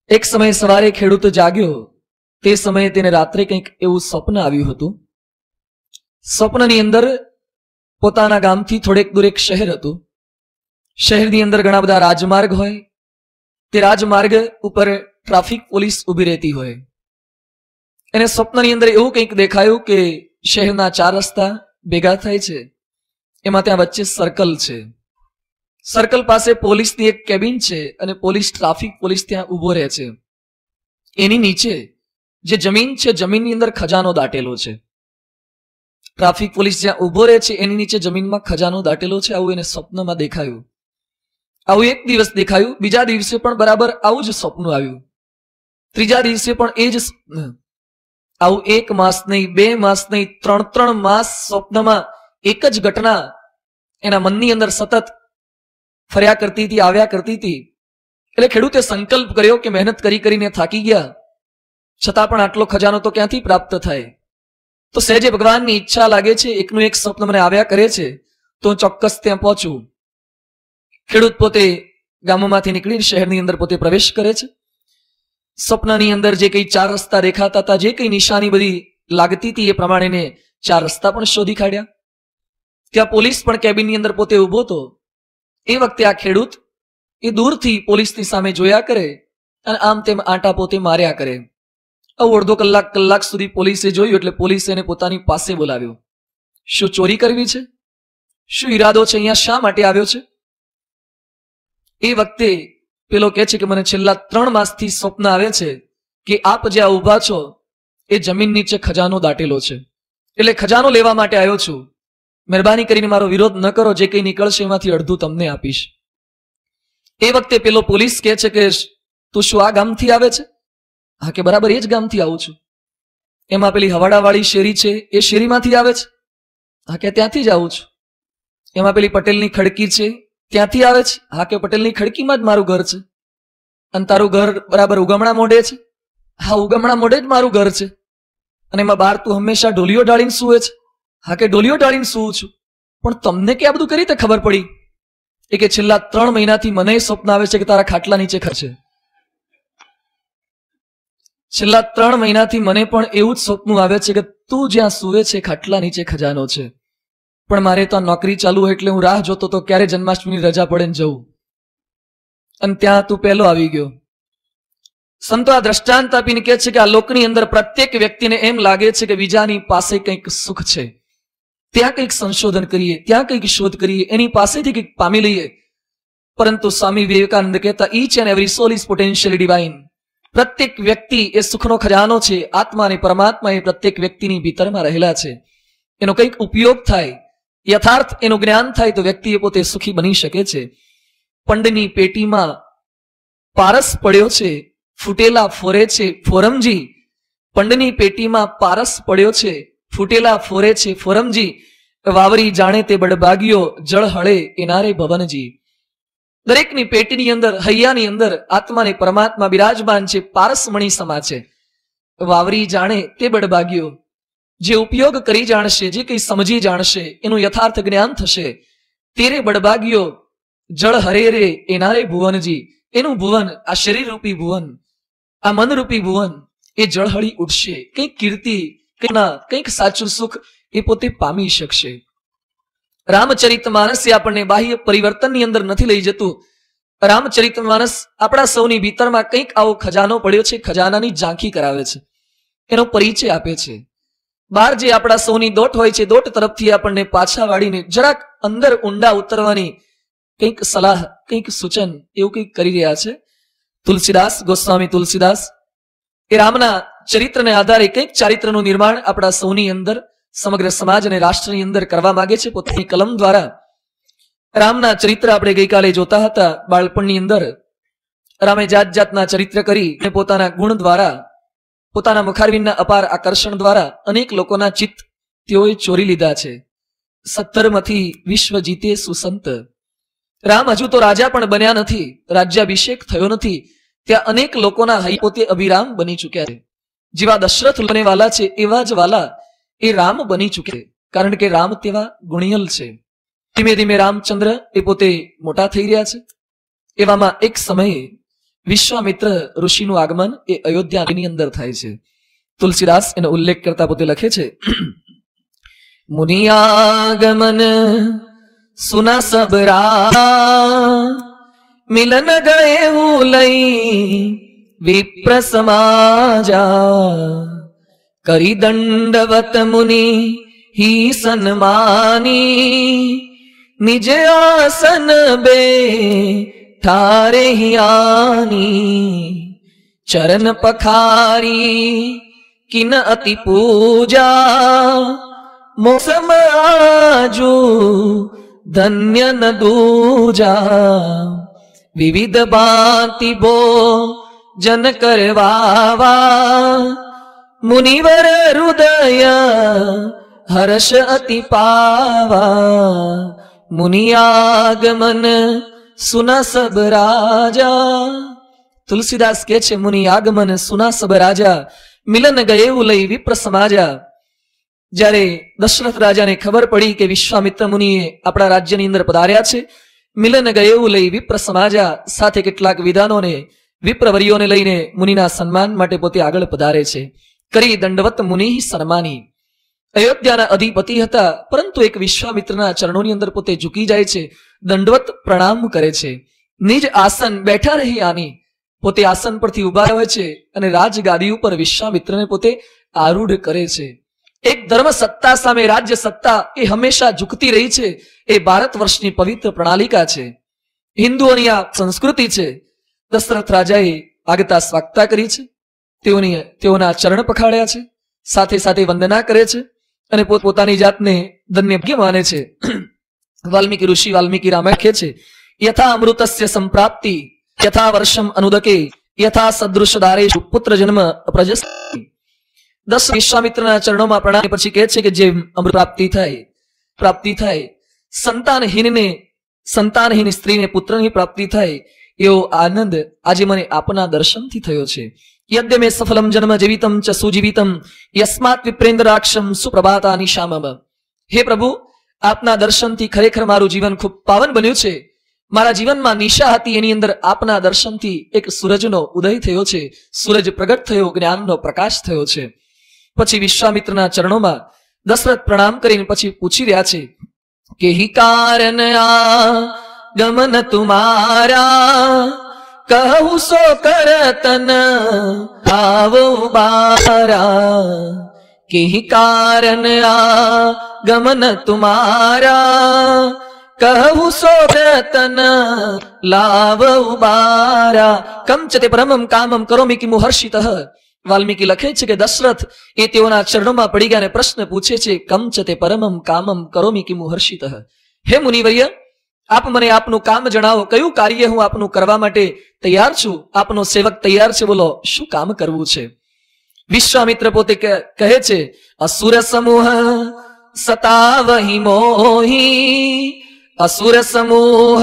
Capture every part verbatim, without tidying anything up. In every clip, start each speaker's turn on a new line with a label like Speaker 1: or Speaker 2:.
Speaker 1: એક સમયે સવારે ખેડૂત જાગ્યો, તે સમયે તેને રાત્રે કંઈક એવું સ્વપ્ન આવ્યું હતું. સ્વપ્નની અંદર પોતાના ગામથી થોડેક દૂર એક શહેર હતું. શહેરની અંદર ઘણા બધા રાજમાર્ગ હોય, તે રાજમાર્ગ ઉપર ટ્રાફિક પોલીસ ઊભી રહેતી હોય. એને સ્વપ્નની અંદર એવું કંઈક દેખાયું કે શહેરના ચાર રસ્તા ભેગા થાય છે, એમાં ત્યાં વચ્ચે સર્કલ છે. સર્કલ પાસે પોલીસની એક કેબિન છે અને પોલીસ ટ્રાફિક પોલીસ ત્યાં ઊભો રહે છે. એની નીચે જે જમીન છે, જમીનની અંદર ખજાનો દાટેલો છે. ટ્રાફિક પોલીસ જ્યાં ઊભો રહે છે એની નીચે જમીનમાં ખજાનો દાટેલો છે. આવું એને સ્વપ્નમાં દેખાયું. આવું એક દિવસ દેખાયું, બીજા દિવસે પણ બરાબર આવું જ સ્વપ્ન આવ્યું, ત્રીજા દિવસે પણ એ જ સ્વપ્ન. આવું એક માસ નહીં, બે માસ નહીં, ત્રણ ત્રણ માસ સ્વપ્નમાં એક જ ઘટના એના મનની અંદર સતત ફર્યા કરતી હતી, આવ્યા કરતી હતી. એટલે ખેડૂતે સંકલ્પ કર્યો કે મહેનત કરી કરીને થાકી ગયા, છતાં પણ આટલો ખજાનો તો ક્યાંથી પ્રાપ્ત થાય? તો સહેજે ભગવાનની ઈચ્છા લાગે છે, એકનું એક સ્વપ્ન મને આવ્યા કરે છે, તો હું ચોક્કસ ત્યાં પહોંચું. ખેડૂત પોતે ગામમાંથી નીકળીને શહેરની અંદર પોતે પ્રવેશ કરે છે. સ્વપ્નની અંદર જે કઈ ચાર રસ્તા દેખાતા હતા, જે કઈ નિશાની બધી લાગતી હતી, એ પ્રમાણે ચાર રસ્તા પણ શોધી કાઢ્યા. ત્યાં પોલીસ પણ કેબિનની અંદર પોતે ઉભો હતો. એ વખતે આ ખેડૂત એ દૂરથી પોલીસની સામે જોયા કરે અને આમ તેમ આંટા પોતે માર્યા કરે. આવું અડધો કલાક કલાક સુધી પોલીસે જોયું એટલે પોલીસે એને પોતાની પાસે બોલાવ્યો. શું ચોરી કરવી છે? શું ઈરાદો છે? અહીંયા શા માટે આવ્યો છે? એ વખતે પેલો કહે છે કે મને છેલ્લા ત્રણ માસથી સ્વપ્ન આવે છે કે આપ જ્યાં ઊભા છો એ જમીન નીચે ખજાનો દાટેલો છે, એટલે ખજાનો લેવા માટે આવ્યો છું. મહેરબાની કરીને મારો વિરોધ ન કરો, જે કંઈ નીકળશે એમાંથી અડધું તમને આપીશ. એ વખતે પેલો પોલીસ કહે છે કે તું શું આ ગામથી આવે છે? હા કે બરાબર એ જ ગામથી આવું છું. એમાં પેલી હવાડાવાળી શેરી છે, એ શેરીમાંથી આવે છે? હા કે ત્યાંથી જ આવું છું. એમાં પેલી પટેલની ખડકી છે, ત્યાંથી આવે છે? હા કે પટેલની ખડકીમાં જ મારું ઘર છે. અને તારું ઘર બરાબર ઉગમણા મોઢે છે? હા ઉગમણા મોઢે જ મારું ઘર છે. અને એમાં બહાર તું હંમેશા ઢોલીઓ ઢાળીને સૂવે છે? હા કે ઢોલીઓ ઢાળીને સૂવું છું. પણ તમને કે આ બધું કઈ રીતે ખબર પડી? એ કે છેલ્લા ત્રણ મહિનાથી મને સ્વપ્ન આવે છે કે તારા ખાટલા નીચે ખર્ચે. છેલ્લા ત્રણ મહિનાથી મને પણ એવું જ સ્વપ્ન આવે છે કે તું જ્યાં સૂવે છે ખાટલા નીચે ખજાનો છે. પણ મારે તો નોકરી ચાલુ હોય એટલે હું રાહ જોતો તો ક્યારે જન્માષ્ટમીની રજા પડે ને જવું, અને ત્યાં તું પહેલો આવી ગયો. સંતો આ દ્રષ્ટાંત આપીને કહે છે કે આ લોકની અંદર પ્રત્યેક વ્યક્તિને એમ લાગે છે કે બીજાની પાસે કંઈક સુખ છે, ત્યાં કંઈક સંશોધન કરીએ, ત્યાં કંઈક શોધ કરીએ, એની પાસેથી કંઈક પામી લઈએ. પરંતુ સ્વામી વિવેકાનંદ કહેતા each and every soul is potentially divine. પ્રત્યેક વ્યક્તિ એ સુખનો ખજાનો છે. આત્મા અને પરમાત્મા એ પ્રત્યેક વ્યક્તિની ભીતરમાં રહેલા છે. એનો કંઈક ઉપયોગ થાય, યથાર્થ એનું જ્ઞાન થાય તો વ્યક્તિ એ પોતે સુખી બની શકે છે. પંડની પેટીમાં પારસ પડ્યો છે, ફૂટેલા ફોરે છે ફોરમજી. પંડની પેટીમાં પારસ પડ્યો છે, ફૂટેલા ફોરે છે ફોરમજી. વાવરી જાણે તે બડબાગીઓ, જળ હળે એનારે ભવનજી. દરેકની પેટીની અંદર, હૈયાની અંદર આત્મા ને પરમાત્મા બિરાજમાન છે, પારસમણી સમા છે. વાવરી જાણે તે બડબાગીઓ, જે ઉપયોગ કરી જાણશે, જે કંઈ સમજી જાણશે, એનું યથાર્થ જ્ઞાન થશે. તેરે બડબાગીઓ, જળ હરે રે એનારે ભુવનજી. એનું ભુવન, આ શરીર રૂપી ભુવન, આ મનરૂપી ભુવન, એ જળહળી ઉઠશે. કંઈક કીર્તિ, કંઈક સાચું સુખ એ પોતે પામી શકશે. રામચરિત માનસ એ આપણને બાહ્ય પરિવર્તનની અંદર નથી લઈ જતું. રામચરિત માનસ આપણા સૌની ભીતરમાં કંઈક આવો ખજાનો પડ્યો છે, ખજાનાની ઝાંખી કરાવે છે, એનો પરિચય આપે છે. બહાર જે આપણા સૌની દોટ હોય છે, દોટ તરફથી આપણને પાછા વાળીને જરાક અંદર ઊંડા ઉતરવાની કંઈક સલાહ, કંઈક સૂચન એવું કંઈક કરી રહ્યા છે તુલસીદાસ, ગોસ્વામી તુલસીદાસ. એ રામના ચરિત્રને આધારે કંઈક ચારિત્રનું નિર્માણ આપણા સૌની અંદર, સમગ્ર સમાજ અને રાષ્ટ્રની અંદર કરવા માંગે છે પોતાની કલમ દ્વારા. રામના ચરિત્ર આપણે ગઈકાલે જોતા હતા. બાળપણની અંદર રામે જાત જાતના ચરિત્ર કરી અને પોતાના ગુણ દ્વારા, પોતાના મુખારવિંદના અપાર આકર્ષણ દ્વારા અનેક લોકોના ચિત્ત તેઓએ ચોરી લીધા છે. સત્તરમાંથી વિશ્વ જીતે સુસંત. રામ હજુ તો રાજા પણ બન્યા નથી, રાજ્યાભિષેક થયો નથી, ત્યાં અનેક લોકોના હૈ પોતે અભિરામ બની ચુક્યા છે. જેવા દશરથ બને વાલા છે એવા જ વાલા એ રામ બની ચુકે, કારણ કે રામ તેવા ગુણિયલ છે. ધીમે ધીમે રામચંદ્ર એ પોતે મોટા થઈ રહ્યા છે. એવામાં એક સમયે વિશ્વામિત્ર ઋષિનું આગમન એ અયોધ્યાની અંદર થાય છે. તુલસીદાસ એનો ઉલ્લેખ કરતા પોતે લખે છે, મુનિયાગમન સુના સબરા મિલન ગયે લઈ વિપ્ર સમાજા કરી દંડવત મુનિ હી સન્માની નિજ આસન બે ઠારે હિયાની ચરણ પખારી કિન અતિ પૂજા મોસમ આજુ ધન્ય ન દૂજા વિવિધ ભાંતિ ભો જન કરવાવા મુનિવર હૃદય હર્ષ અતિ પાવા મુનિયાગમન સુના સબ રાજા. તુલસીદાસ કે છે, મુનિયાગમન સુના સબ રાજા મિલન ગયેવું લઈ વિપ્ર સમાજા. જ્યારે દશરથ રાજાને ખબર પડી કે વિશ્વામિત્ર મુનિએ આપણા રાજ્યની અંદર પધાર્યા છે, મિલન ગયેવું લઈ વિપ્ર સમાજા સાથે કેટલાક વિધાનોને વિપ્રવરીઓને લઈને મુનિના સન્માન માટે પોતે આગળ પધારે છે. કરી દંડવત મુનિ સન્માની. અયોધ્યાના અધિપતિ હતા, પરંતુ એક વિશ્વામિત્રના ચરણોની અંદર પોતે ઝૂકી જાય છે, દંડવત પ્રણામ કરે છે. નિજ આસન બેઠા રહી આની, પોતે આસન પરથી ઉભા હોય છે અને રાજગાદી ઉપર વિશ્વામિત્રને પોતે આરૂઢ કરે છે. એક ધર્મ સત્તા સામે રાજ્ય સત્તા એ હંમેશા ઝૂકતી રહી છે. એ ભારત વર્ષની પવિત્ર પ્રણાલિકા છે, હિન્દુઓની આ સંસ્કૃતિ છે. દશરથ રાજાએ આગતા સ્વાગતા કરી છે, તેઓની તેઓના ચરણ પખાડ્યા છે, સાથે સાથે વંદના કરે છે અને પોતાની જાતને ધન્ય ભાગ્ય માને છે. વાલ્મીકી ઋષિ વાલ્મીકી રામાયણ કહે છે, યથા અમૃતસ્ય સંપ્રાપ્તિ યથા વર્ષમ અનુદકે યથા સદૃશ દારેષુ પુત્ર જન્મ પ્રજસ. દસ વિશ્વામિત્રના ચરણોમાં પ્રણામ પછી કહે છે કે જે અમૃત પ્રાપ્તિ થાય પ્રાપ્તિ થાય સંતાનહીનને સંતાનહીન સ્ત્રીને પુત્રની પ્રાપ્તિ થાય એવો આનંદ આજે મને આપના દર્શનથી થયો છે. યદ્ય મે સફલમ જન્મ જીવિતમ ચ સુજીવિતમ યસ્માત વિપ્રેન્દ્રાક્ષમ સુપ્રભાતા નિશામમ. હે પ્રભુ, આપના દર્શનથી ખરેખર મારું જીવન ખૂબ પાવન બન્યું છે. મારા જીવનમાં નિશા હતી, એની અંદર આપના દર્શનથી એક સૂરજનો ઉદય થયો છે, સૂરજ પ્રગટ થયો, જ્ઞાનનો પ્રકાશ થયો છે. પછી વિશ્વામિત્રના ચરણોમાં દશરથ પ્રણામ કરીને પછી પૂછી રહ્યા છે કે હિ કારણ આ ગમન તુમારા કહું સો કરતન આવો બારા. કે હિ કારણ આ ગમન તુમારા કહું સો કરતન લાવ બારા. કમ ચ તે પરમમ કામમ કરોમિ કિમુ હર્ષિતઃ. વાલ્મીકી લખે છે કે દશરથ એ તેઓના ચરણોમાં પડી ગયા અને પ્રશ્ન પૂછે છે, કમ ચ તે પરમમ કામમ કરોમિ કિમુ હર્ષિતઃ. હે મુનિવર્ય, આપ મને આપનું કામ જણાવો, કયું કાર્ય હું આપનું કરવા માટે તૈયાર છું? આપનો સેવક તૈયાર છે, બોલો શું કામ કરવું છે? વિશ્વામિત્ર પોતે કહે છે, અસુર સમૂહ સતાવહી મોહી અસુર સમૂહ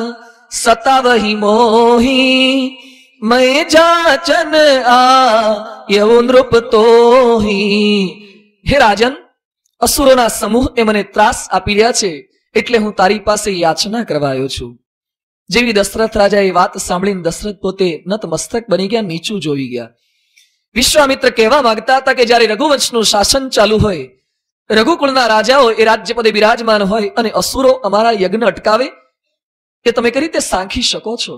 Speaker 1: સતાવહી મોહી मैं जाचन आ યવો નૃપ તોહી. હે રાજન, અસુરોના સમૂહ એ મને ત્રાસ આપી રહ્યા છે, એટલે હું તારી પાસે યાચના કરવા આવ્યો છું. જેવી દશરથ રાજા એ વાત સાંભળીને દશરથ પોતે નતમસ્તક બની ગયા, નીચું જોઈ ગયા. વિશ્વામિત્ર કહેવા માંગતા હતા કે જ્યારે રઘુવંશનું શાસન ચાલુ હોય, રઘુકુળના રાજાઓ એ રાજ્ય પદે બિરાજમાન હોય અને અસુરો અમારા યજ્ઞ અટકાવે, એ તમે કઈ રીતે સાંખી શકો છો?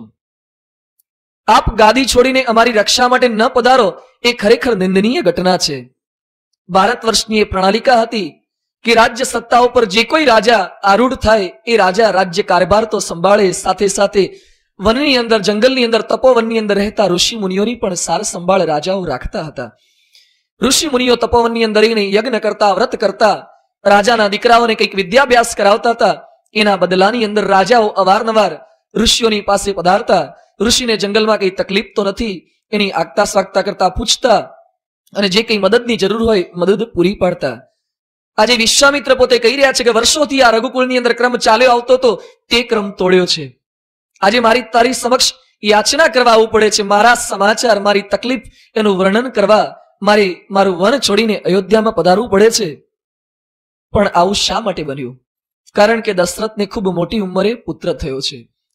Speaker 1: આપ ગાદી છોડીને અમારી રક્ષા માટે ન પધારો, એ ખરેખર નિંદનીય ઘટના છે. ભારત વર્ષની એ પ્રણાલિકા હતી કે રાજ્ય સત્તા ઉપર જે કોઈ રાજા આરૂઢ થાય, એ રાજા રાજ્ય કારભાર તો સંભાળે, સાથે સાથે વનની અંદર, જંગલની અંદર, તપોવનની અંદર રહેતા ઋષિ મુનિઓની પણ સાર સંભાળ રાજાઓ રાખતા હતા. ઋષિ મુનિઓ તપોવનની અંદર રહીને યજ્ઞ કરતા, વ્રત કરતા, રાજાના દીકરાઓને કંઈક વિદ્યાભ્યાસ કરાવતા હતા. એના બદલાની અંદર રાજાઓ અવારનવાર ઋષિઓની પાસે પધારતા, ઋષિને જંગલમાં કઈ તકલીફ તો નથી એની આગતા સ્વાગતા કરતા પૂછતા અને જે કઈ મદદની જરૂર હોય મદદ પૂરી પાડતા. આજે વિશ્વામિત્ર પોતે કહી રહ્યા છે કે વર્ષોથી આ રઘુકુળની અંદર ક્રમ ચાલ્યો આવતો હતો, તે ક્રમ તોડ્યો છે. આજે મારી તારી સમક્ષ યાચના કરવા આવવું પડે છે, મારા સમાચાર, મારી તકલીફ એનું વર્ણન કરવા મારી મારું વન છોડીને અયોધ્યામાં પધારવું પડે છે. પણ આવું શા માટે બન્યું? કારણ કે દશરથને ખૂબ મોટી ઉંમરે પુત્ર થયો છે.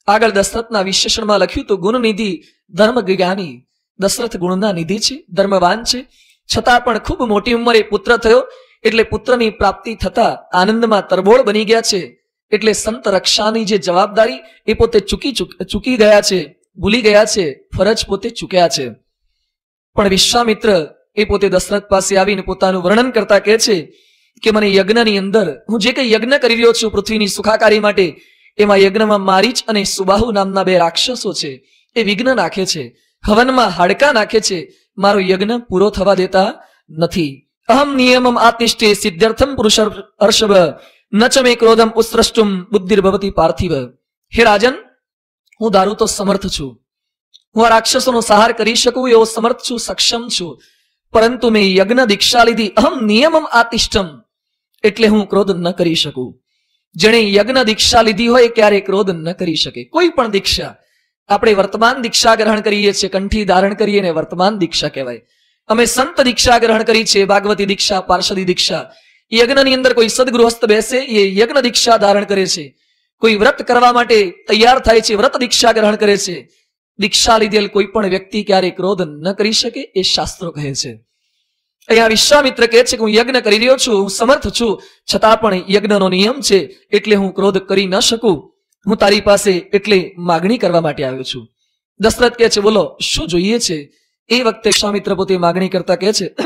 Speaker 1: આગળ દશરથના વિશેષણમાં લખ્યું તો ગુણ નિધિ ધર્મ જ્ઞાની. દશરથ ગુણના નિધિ છે, ધર્મવાન છે, છતાં પણ ખૂબ મોટી ઉંમરે પુત્ર થયો એટલે પુત્રની પ્રાપ્તિ થતા આનંદમાં તરબોળ બની ગયા છે. એટલે સંત રક્ષાની જે જવાબદારી એ પોતે ચૂકી ચૂકી ગયા છે, ભૂલી ગયા છે, ફરજ પોતે ચૂક્યા છે. પણ વિશ્વામિત્ર એ પોતે દશરથ પાસે આવીને પોતાનું વર્ણન કરતા કહે છે કે મને યજ્ઞની અંદર હું જે કંઈ યજ્ઞ કરી રહ્યો છું પૃથ્વીની સુખાકારી માટે, એમાં યજ્ઞમાં મારીચ અને સુબાહુ નામના બે રાક્ષસો છે, એ વિઘ્ન નાખે છે, હવનમાં હાડકા નાખે છે, મારો યજ્ઞ પૂરો થવા દેતા નથી. અહમ નિયમમ આતિષ્ઠે સિદ્ધર્થમ પુરુષ હર્ષભ નચમે ક્રોધમ ઉત્સૃષ્ટુમ બુદ્ધિર્ભવતી પાર્થિવ. હે રાજન, હું દારૂ તો સમર્થ છું, હું આ રાક્ષસોનો સહાર કરી શકું એવો સમર્થ છું, સક્ષમ છું, પરંતુ મેં યજ્ઞ દીક્ષા લીધી. અહમ નિયમમ આતિષ્ઠમ, એટલે હું ક્રોધ ન કરી શકું. જેણે યજ્ઞ દીક્ષા લીધી હોય ક્યારે ક્રોધ ન કરી શકે. કોઈ પણ દીક્ષા, આપણે વર્તમાન દીક્ષા ગ્રહણ કરીએ છીએ, કંઠી ધારણ કરીએ ને વર્તમાન દીક્ષા કહેવાય. અમે સંત દીક્ષા ગ્રહણ કરી છે, ભાગવતી દીક્ષા, પાર્ષદી દીક્ષા. યજ્ઞની અંદર કોઈ સદગૃહસ્થ બેસે એ યજ્ઞ દીક્ષા ધારણ કરે છે. કોઈ વ્રત કરવા માટે તૈયાર થાય છે, વ્રત દીક્ષા ગ્રહણ કરે છે. દીક્ષા લીધેલ કોઈ પણ વ્યક્તિ ક્યારે ક્રોધ ન કરી શકે એ શાસ્ત્રો કહે છે. અહીંયા વિશ્વામિત્ર કહે છે કે હું યજ્ઞ કરી રહ્યો છું, હું સમર્થ છું, છતાં પણ યજ્ઞનો નિયમ છે એટલે હું ક્રોધ કરી ન શકું. હું તારી પાસે એટલે માગણી કરવા માટે આવ્યો છું. દશરથ કહે છે બોલો શું જોઈએ છે? એ વખતે વિશ્વામિત્ર પોતે માગણી કરતા કહે છે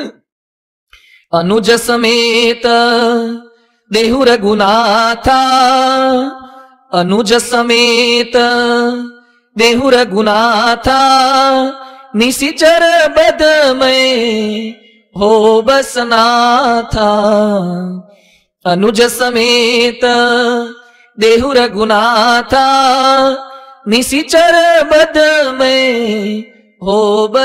Speaker 1: અનુજ સમેત દેહુ રઘુનાથા, અનુજ સમેત દેહુ રઘુનાથા, નિશિચર બદમય હો બસનાથા. અનુજ સમેત દેહુ રઘુનાથા, નિશિચર બદમય હો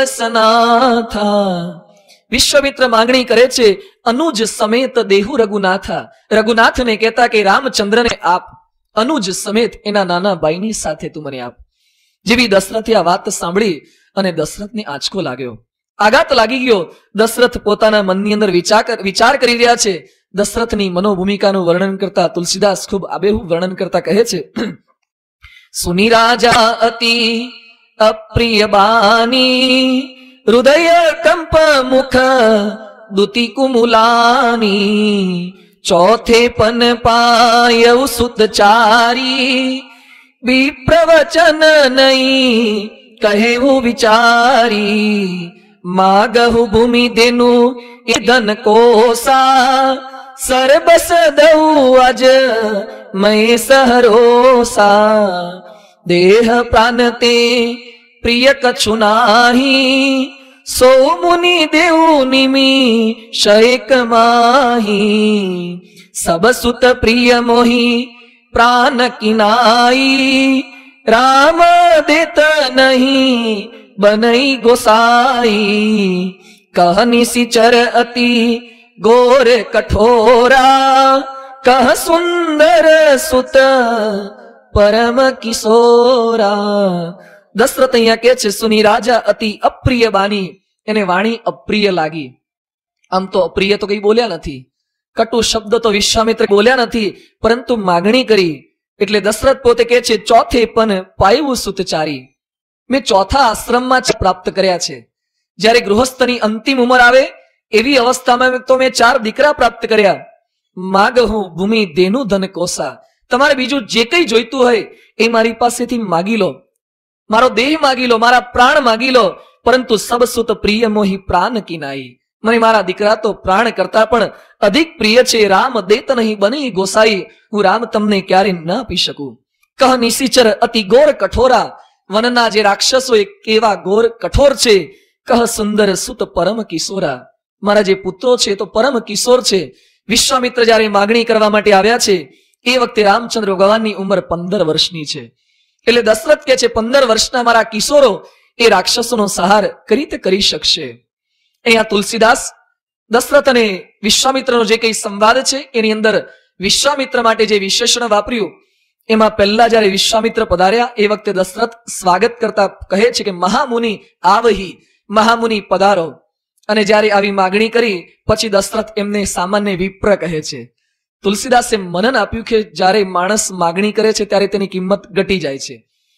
Speaker 1: બસનાથા. વિશ્વામિત્ર માંગણી કરે છે અનુજ સમેત દેહુ રઘુનાથા. રઘુનાથને કહેતા કે રામચંદ્રને આપ, અનુજ સમેત એના નાના ભાઈની સાથે તું મને આપ. જેવી દશરથે આ વાત સાંભળી અને દશરથને આંચકો લાગ્યો, આઘાત લાગી ગયો. દશરથ પોતાના મનની અંદર વિચાર વિચાર કરી રહ્યા છે. દશરથની મનોભૂમિકાનું વર્ણન કરતા તુલસીદાસ ખૂબ આબેહૂબ વર્ણન કરતા કહે છે સુની રાજા અતિ અપ્રિય બાની, હૃદય કંપ મુખ દુતિ કુમુલાની, ચોથે પન પાયવ સુતચારી, વિપ્રવચન નહીં કહેવું વિચારી, માગહુ ભૂમિ દેનું એ ધન કોસા, સરબસ દઉં અજ મય સહરોસા, દેહ પ્રાન તે પ્રિય કछु નાહી, સો મુનિ દેવું નિમી શેક માહી, સબ સુત પ્રિય મોહી પ્રાન કિનાઈ, રામ દેત નહીં બનઈ ગોસાઈ, કહ નિશિચર અતિ ગોર કઠોરા, કહ સુંદર સુત પરમ કિશોરા. દશરથ અહીંયા કે છે સુની રાજા અતિ અપ્રિય બાની, એને વાણી અપ્રિય લાગી. આમ તો અપ્રિય તો કઈ બોલ્યા નથી, કટુ શબ્દ તો વિશ્વામિત્ર બોલ્યા નથી, પરંતુ માગણી કરી. એટલે દશરથ પોતે કહે છે ચોથે પણ પાયવું સુતચારી, મેં ચોથા આશ્રમમાં જ પ્રાપ્ત કર્યા છે. જ્યારે ગૃહસ્થની અંતિમ ઉંમર આવે એવી અવસ્થામાં તો મેં ચાર દીકરા પ્રાપ્ત કર્યા. માગહું ભૂમિ દેનું ધન કોસા, તમારે બીજું જે કંઈ જોઈતું હોય એ મારી પાસેથી માગી લો, મારો દેહ માગી લો, મારા પ્રાણ માગી લો, પરંતુ સબ સુત પ્રિય મોહી પ્રાણ કિનાઈ, મને મારા દીકરા તો પ્રાણ કરતા પણ અધિક પ્રિય છે. રામ દેત નહીં બની ગોસાઈ, હું રામ તમને ક્યારે ન આપી શકું. કહ નિશિચર અતિ ગોર કઠોરા, વનના જે રાક્ષસો એ કેવા ગોર કઠોર છે. કહ સુંદર સુત પરમ કિશોરા, મારા જે પુત્રો છે તો પરમ કિશોર છે. વિશ્વામિત્ર જયારે માગણી કરવા માટે આવ્યા છે એ વખતે રામચંદ્ર ભગવાનની ઉંમર પંદર વર્ષની છે. એટલે દશરથ કે છે પંદર વર્ષના મારા કિશોરો એ રાક્ષસોનો સહાર કઈ રીતે કરી શકશે. અહીંયા તુલસીદાસ દશરથ અને વિશ્વામિત્રનો જે કઈ સંવાદ છે એની અંદર વિશ્વામિત્ર માટે જે વિશેષણ વાપર્યું એમાં પહેલા જયારે વિશ્વામિત્ર પધાર્યા એ વખતે દશરથ સ્વાગત કરતા કહે છે કે મહામુનિ આવહી, મહામુનિ પધારો. અને જયારે આવી માગણી કરી પછી દશરથ એમને સામાન્ય વિપ્ર કહે છે. તુલસીદાસે મનન આપ્યું કે જયારે માણસ માગણી કરે છે ત્યારે તેની કિંમત ઘટી જાય છે.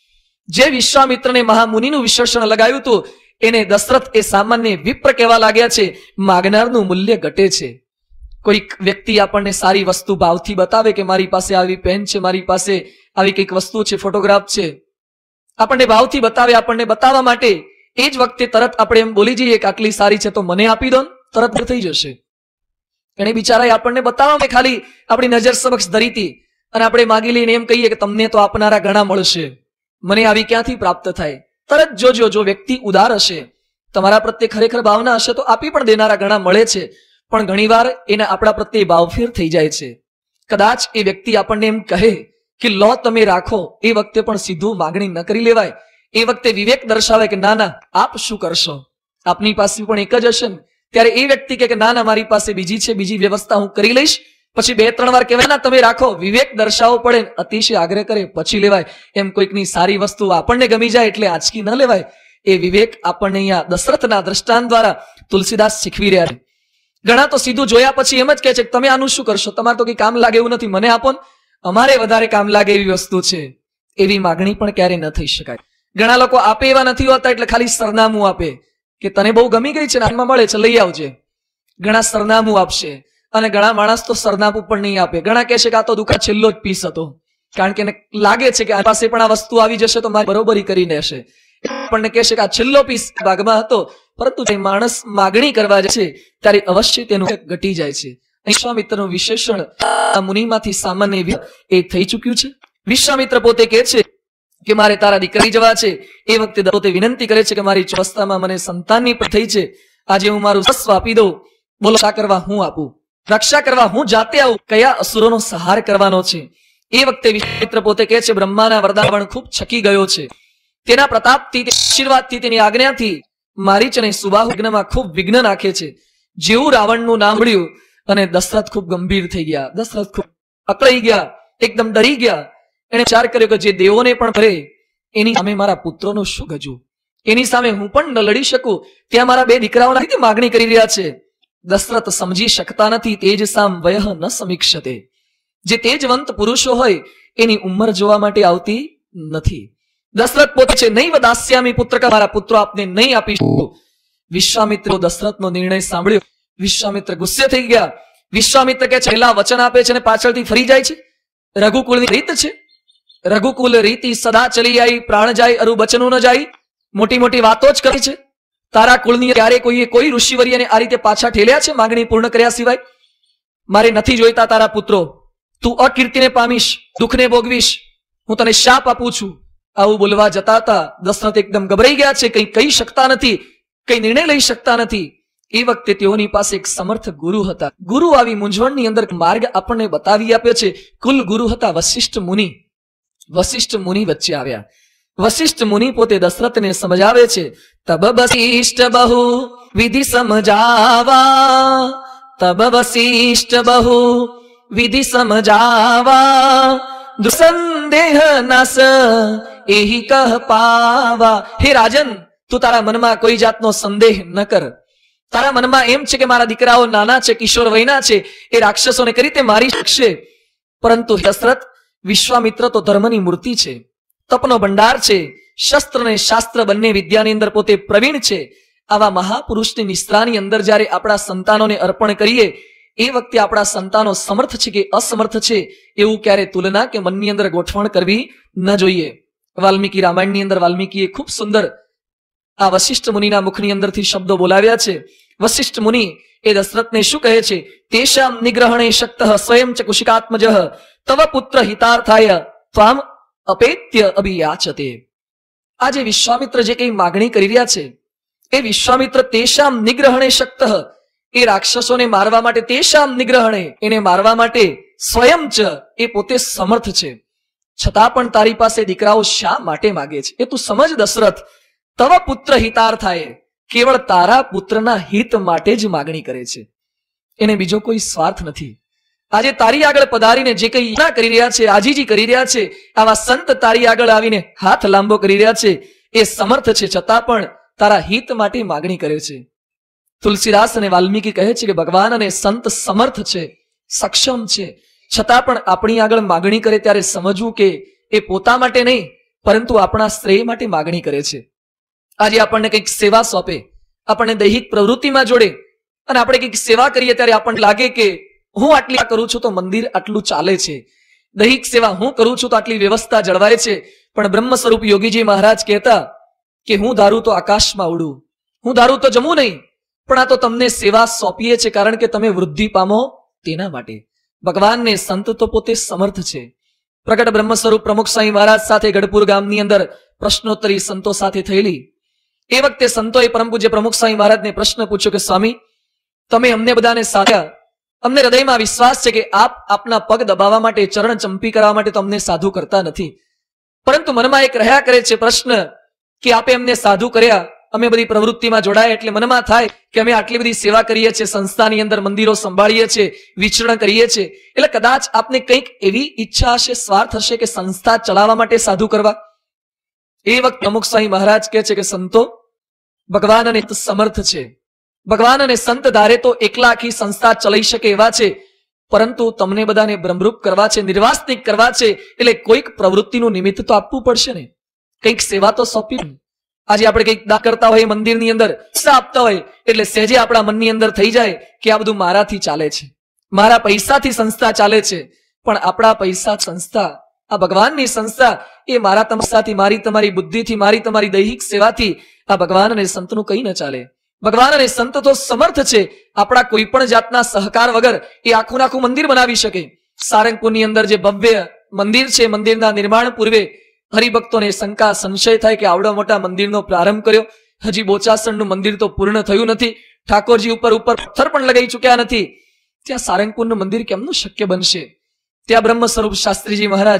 Speaker 1: જે વિશ્વામિત્રને મહામુનિનું વિશેષણ લગાવ્યું હતું એને દશરથ એ સામાન્ય વિપ્ર કહેવા લાગ્યા છે. માગનારનું મૂલ્ય ઘટે છે. કોઈક વ્યક્તિ આપણને સારી વસ્તુ ભાવથી બતાવે કે મારી પાસે આવી પેન છે, મારી પાસે આવી કઈક વસ્તુ છે, ફોટોગ્રાફ છે, આપણને ભાવથી બતાવે, આપણને બતાવવા માટે એ જ વખતે તરત આપણે એમ બોલી જઈએ કે આટલી સારી છે તો મને આપી દો, તરત થઈ જશે. એને બિચારાએ આપણને બતાવવા ખાલી આપણી નજર સમક્ષ ધરી હતી અને આપણે માગી લઈને એમ કહીએ કે તમને તો આપનારા ઘણા મળશે, મને આવી ક્યાંથી પ્રાપ્ત થાય. તરત જોજો, જો વ્યક્તિ ઉદાર હશે, તમારા પ્રત્યે ખરેખર ભાવના હશે તો આપી પણ દેનારા ઘણા મળે છે. પણ ઘણીવાર એના આપણા પ્રત્યે ભાવફેર થઈ જાય છે. કદાચ એ વ્યક્તિ આપણને એમ કહે કે લો તમે રાખો, એ વખતે પણ સીધું માગણી ન કરી લેવાય. એ વખતે વિવેક દર્શાવે કે ના ના આપ શું કરશો, આપની પાસે પણ એક જ હશે ને. ત્યારે એ વ્યક્તિ કે ના ના મારી પાસે બીજી છે, બીજી વ્યવસ્થા હું કરી લઈશ. પછી બે ત્રણ વાર કહેવાય ના તમે રાખો, વિવેક દર્શાવવો પડે, અતિશય આગ્રહ કરે પછી લેવાય. એમ કોઈકની સારી વસ્તુ આપણને ગમી જાય એટલે આંચકી ન લેવાય. એ વિવેક આપણને અહીંયા દશરથના દ્રષ્ટાંત દ્વારા તુલસીદાસ શીખવી રહ્યા છે. ઘણા તો સીધું જોયા પછી એમ જ કહે છે કે તમે આનું શું કરશો, તમારે તો કઈ કામ લાગે એવું નથી, મને આપો, અમારે વધારે કામ લાગે એવી વસ્તુ છે. એવી માગણી પણ ક્યારે ન થઈ શકાય. ઘણા લોકો આપે એવા નથી હોતા એટલે ખાલી સરનામું આપે કે તને બહુ ગમી ગઈ છે, હાથમાં મળે છે લઈ આવજે. ઘણા સરનામું આપશે અને ઘણા માણસ તો સરનામું પણ નહીં આપે. ઘણા કહે છે કે આ તો દુકાન છેલ્લો જ પીસ હતો, કારણ કે એને લાગે છે કે આ પાસે પણ આ વસ્તુ આવી જશે તો મારી બરોબરી કરી લેશે. આપણને કહે છે કે આ છેલ્લો પીસ ભાગમાં હતો, પરંતુ જે માણસ માગણી કરવા જાય છે ત્યારે અવશ્ય તેનું ઘટી જાય છે. વિશ્વામિત્રનું વિશેષણ આ મુનિમાંથી સામાન્ય એ થઈ ચૂક્યું છે. વિશ્વામિત્ર પોતે કહે છે કે મારે તારા દીકરી જવા છે. એ વખતે પોતે વિનંતી કરે છે કે મારી અવસ્થામાં મને સંતાનની પણ થઈ છે, આજે હું મારું સસ્વ આપી દઉં, બોલો રક્ષા કરવા હું આપું, રક્ષા કરવા હું જાતે આવું, કયા અસુરોનો સહાર કરવાનો છે. એ વખતે વિશ્વામિત્ર પોતે કહે છે બ્રહ્માના વરદાન ખૂબ છકી ગયો છે, તેના પ્રતાપથી, આશીર્વાદથી, તેની આજ્ઞાથી મારીચ અને સુબાહુ યજ્ઞમાં ખૂબ વિઘ્ન નાખે છે. જેવું રાવણનું નામ મળ્યું અને દશરથ ખૂબ ગંભીર થઈ ગયા, દશરથ ખૂબ અકળાઈ ગયા, એકદમ ડરી ગયા. એને વિચાર કર્યો કે જે દેવોને પણ ભરે એની સામે મારા પુત્રોનું શું ગજું, એની સામે હું પણ ન લડી શકું. ત્યાં મારા બે દીકરાઓના રીતે માગણી કરી રહ્યા છે. દશરથ સમજી શકતા નથી, તેજ સામ વયઃ ન સમીક્ષતે. જે તેજવંત પુરુષો હોય એની ઉંમર જોવા માટે આવતી નથી. દશરથ પોતે છે નૈવ દાસ્યામી પુત્ર, મારા પુત્રો આપને નહીં આપી શકું. વિશ્વામિત્ર દશરથનો નિર્ણય સાંભળ્યો, વિશ્વામિત્ર ગુસ્સે થઈ ગયા. વિશ્વામિત્ર કે પહેલા વચન આપે છે અને પાછળથી ફરી જાય છે. રઘુકુળની રીત છે, રઘુકુલ રીતિ સદા ચલી આવી, પ્રાણ જાય અરુ બચનું ન જાય. મોટી મોટી વાતો જ કરી છે. તારા કુળની ક્યારે કોઈએ કોઈ ઋષિવર્યને આ રીતે પાછા ઠેલ્યા છે માગણી પૂર્ણ કર્યા સિવાય? મારે નથી જોઈતા તારા પુત્રો, તું અકીર્તિને પામીશ, દુઃખને ભોગવીશ, હું તને શાપ આપું છું. આવું બોલવા જતા હતા દશરથ એકદમ ગભરાઈ ગયા છે, કંઈ કહી શકતા નથી, કઈ નિર્ણય લઈ શકતા નથી. એ વખતે તેઓની પાસે એક સમર્થ ગુરુ હતા. ગુરુ આવી મૂંઝવણની અંદર માર્ગ આપણને બતાવી આપ્યો છે. કુલ ગુરુ હતા વશિષ્ઠ મુનિ. વશિષ્ઠ મુનિ વચ્ચે આવ્યા. વશિષ્ઠ મુનિ પોતે દશરથને સમજાવે છે. તબ વશિષ્ઠ બહુ વિધિ સમજાવા, તબ વશિષ્ઠ બહુ વિધિ સમજાવા, દુસંદેહ નસ એહી કહ પાવા. હે રાજન, તું તારા મનમાં કોઈ જાતનો સંદેહ ન કર. તારા મનમાં એમ છે કે મારા દીકરાઓ નાના છે, કિશોર વયના છે, એ રાક્ષસોને કઈ રીતે મારી શકશે. પરંતુ દશરથ, વિશ્વામિત્ર તો ધર્મની મૂર્તિ છે, તપનો ભંડાર છે, શસ્ત્ર ને શાસ્ત્ર બંને વિદ્યાની અંદર પોતે પ્રવીણ છે. આવા મહાપુરુષની નિસ્ત્રાની અંદર જ્યારે આપણા સંતાનોને અર્પણ કરીએ એ વખતે આપણા સંતાનો સમર્થ છે કે અસમર્થ છે એવું ક્યારે તુલના કે મનની અંદર ગોઠવણ કરવી ન જોઈએ. વાલ્મીકી રામાયણની અંદર વાલ્મીકીએ ખૂબ સુંદર આ વશિષ્ઠ મુનિના મુખની અંદરથી શબ્દો બોલાવ્યા છે. વશિષ્ઠ મુનિ એ દશરથને શું કહે છે? તેષામ નિગ્રહણે શક્તઃ સ્વયં ચ કુશિકાત્મજઃ તવ પુત્ર હિતાર્થાય ત્વામ અપેત્ય અભિયાચતે. આજે વિશ્વામિત્ર જે કઈ માગણી કરી રહ્યા છે એ વિશ્વામિત્ર તેષામ નિગ્રહણે શક્તઃ, એ રાક્ષસોને મારવા માટે, તેષામ નિગ્રહણે એને મારવા માટે, સ્વયં ચ એ પોતે સમર્થ છે, છતાં પણ તારી પાસે દીકરાઓ શા માટે માગે છે? એ તું સમજ દશરથ. તવ પુત્ર હિતાર્થાય, કેવળ તારા પુત્રના હિત માટે જ માગણી કરે છે, એને બીજો કોઈ સ્વાર્થ નથી. આજે તારી આગળ પધારીને જે કઈ ઈચ્છા કરી રહ્યા છે, આજીજી કરી રહ્યા છે, આવા સંત તારી આગળ આવીને હાથ લાંબો કરી રહ્યા છે, એ સમર્થ છે, છતાં પણ તારા હિત માટે માગણી કરે છે. તુલસીદાસ અને વાલ્મીકી કહે છે કે ભગવાન અને સંત સમર્થ છે, સક્ષમ છે, છતાં પણ આપણી આગળ માગણી કરે ત્યારે સમજવું કે એ પોતા માટે નહીં, પરંતુ આપણા શ્રેય માટે માગણી કરે છે. આજે આપણને કંઈક સેવા સોંપે, આપણને દૈહિક પ્રવૃત્તિમાં જોડે અને આપણે કંઈક સેવા કરીએ ત્યારે આપણને લાગે કે હું આટલી કરું છું તો મંદિર આટલું ચાલે છે, દૈહિક સેવા હું કરું છું તો આટલી વ્યવસ્થા જળવાય છે. પણ બ્રહ્મ સ્વરૂપ યોગીજી મહારાજ કહેતા કે હું ધારું તો આકાશમાં ઉડું, હું ધારું તો જમું નહીં, પણ આ તો તમને સેવા સોંપીએ છે કારણ કે તમે વૃદ્ધિ પામો તેના માટે. ભગવાનને સંત તો પોતે સમર્થ છે. પ્રગટ બ્રહ્મ સ્વરૂપ પ્રમુખ સ્વામી મહારાજ સાથે ગઢપુર ગામની અંદર પ્રશ્નોત્તરી સંતો સાથે થયેલી. એ વખતે સંતોએ પરમ પૂજ્ય પ્રમુખ સ્વામી મહારાજને પ્રશ્ન પૂછ્યો કે સ્વામી, તમે અમને બધાને સાધ્યા, અમને હૃદયમાં વિશ્વાસ છે કે આપ આપના પગ દબાવવા માટે, ચરણ ચંપી કરવા માટે તો અમને સાધુ કરતા નથી, પરંતુ મનમાં એક રહ્યા કરે છે પ્રશ્ન કે આપે અમને સાધુ કર્યા, અમે બધી પ્રવૃત્તિમાં જોડાયા એટલે મનમાં થાય કે અમે આટલી બધી સેવા કરીએ છીએ, સંસ્થાની અંદર મંદિરો સંભાળીએ છીએ, વિચરણ કરીએ છીએ, એટલે કદાચ આપને કંઈક એવી ઈચ્છા હશે, સ્વાર્થ હશે કે સંસ્થા ચલાવવા માટે સાધુ કરવા. એ વખતે પ્રમુખ સ્વામી મહારાજ કહે છે કે સંતો, ભગવાન અને સમર્થ છે, ભગવાન અને સંત ધારે તો એકલા આખી સંસ્થા ચલાવી શકે એવા છે, પરંતુ તમને બધાને બ્રહ્મરૂપ કરવા છે, નિર્વાસનિક કરવા છે, એટલે કોઈક પ્રવૃત્તિનું નિમિત્ત તો આપવું પડશે ને, કંઈક સેવા તો સોંપી. આજે આપણે કંઈક દાન કરતા હોય મંદિરની અંદર, આપતા હોય એટલે સહેજે આપણા મનની અંદર થઈ જાય કે આ બધું મારાથી ચાલે છે, મારા પૈસાથી સંસ્થા ચાલે છે. પણ આપણા પૈસા સંસ્થા, આ ભગવાનની સંસ્થા, એ મારા તમારાથી, મારી તમારી બુદ્ધિથી, મારી તમારી દૈહિક સેવાથી આ ભગવાન અને સંતનું કંઈ ન ચાલે. ભગવાન અને સંત તો સમર્થ છે, આપણા કોઈ પણ જાતના સહકાર વગર એ આખું આખું મંદિર બનાવી શકે. સારંગપુરની અંદર જે ભવ્ય મંદિર છે, મંદિરના નિર્માણ પૂર્વે હરિભક્તોને શંકા સંશય થાય કે આવડો મોટા મંદિરનો પ્રારંભ કર્યો, હજી બોચાસણનું મંદિર તો પૂર્ણ થયું નથી, ઠાકોરજી ઉપર ઉપર પથ્થર પણ લગાઈ ચૂક્યા નથી, ત્યાં સારંગપુરનું મંદિર કેમનું શક્ય બનશે? ત્યાં બ્રહ્મ સ્વરૂપ શાસ્ત્રીજી મહારાજ,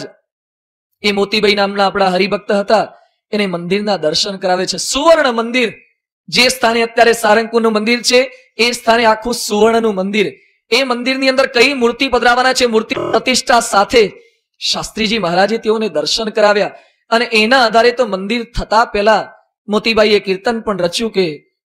Speaker 1: એ મોતીભાઈ નામના આપણા હરિભક્ત હતા, એને મંદિરના દર્શન કરાવે છે. સુવર્ણ મંદિર, જે સ્થાને અત્યારે સારંગપુરનું મંદિર છે એ સ્થાને આખું સુવર્ણનું મંદિર. એ મંદિરની અંદર કઈ મૂર્તિ પધરાવાના છે, મૂર્તિ પ્રતિષ્ઠા સાથે શાસ્ત્રીજી મહારાજે તેઓને દર્શન કરાવ્યા. અને એના આધારે તો મંદિર થતા પહેલા મોતીબાઈએ કીર્તન પણ રચ્યું કે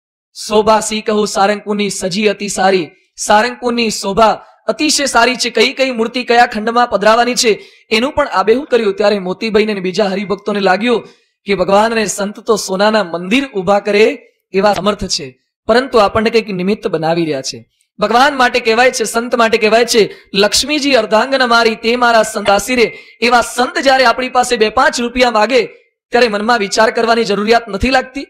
Speaker 1: શોભા સી કહું સારંગપુરની સજી અતિ સારી, સારંગપુરની શોભા અતિશય સારી છે, કઈ કઈ મૂર્તિ કયા ખંડમાં પધરાવાની છે એનું પણ આબેહૂબ કર્યું. ત્યારે મોતીબાઈને અને બીજા હરિભક્તોને લાગ્યું કે ભગવાન અને સંત તો સોનાના મંદિર ઉભા કરે એવા સમર્થ છે, પરંતુ આપણને કંઈક નિમિત્ત બનાવી રહ્યા છે. ભગવાન માટે કહેવાય છે, સંત માટે કહેવાય છે, લક્ષ્મીજી અર્ધાંગના મારી તે મારા સંત આશીરે. એવા સંત જ્યારે આપણી પાસે બે પાંચ રૂપિયા માગે ત્યારે મનમાં વિચાર કરવાની જરૂરિયાત નથી લાગતી